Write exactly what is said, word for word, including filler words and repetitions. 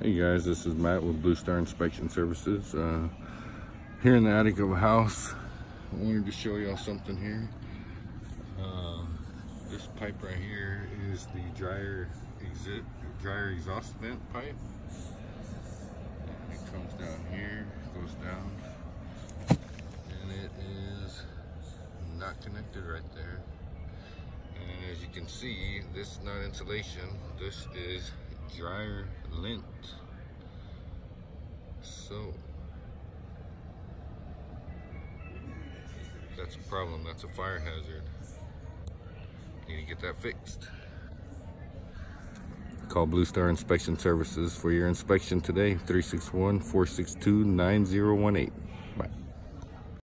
Hey guys, this is Matt with Blue Star Inspection Services. Uh, here in the attic of a house, I wanted to show y'all something here. Uh, this pipe right here is the dryer exit, dryer exhaust vent pipe. And it comes down here, goes down, and it is not connected right there. And as you can see, this is not insulation, this is dryer lint. So that's a problem, that's a fire hazard. Need to get that fixed. Call Blue Star Inspection Services for your inspection today, three six one, four six two, nine zero one eight. Bye.